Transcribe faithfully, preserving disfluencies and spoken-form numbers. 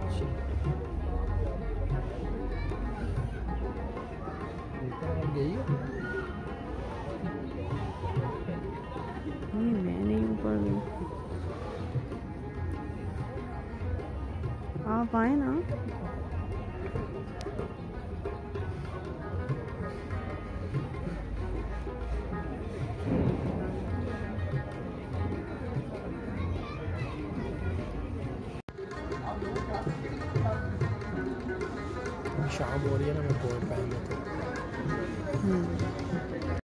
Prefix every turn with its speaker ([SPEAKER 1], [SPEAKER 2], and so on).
[SPEAKER 1] गई
[SPEAKER 2] नहीं, मैं नहीं ऊपर गई। आप आए ना।
[SPEAKER 1] शाम हो रही है ना, मैं कोट पहन लेता हूँ।